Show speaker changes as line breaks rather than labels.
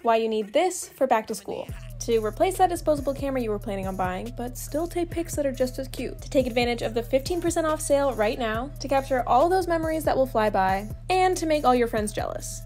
why you need this for back to school. To replace that disposable camera you were planning on buying, but still take pics that are just as cute. To take advantage of the 15% off sale right now, to capture all those memories that will fly by, and to make all your friends jealous.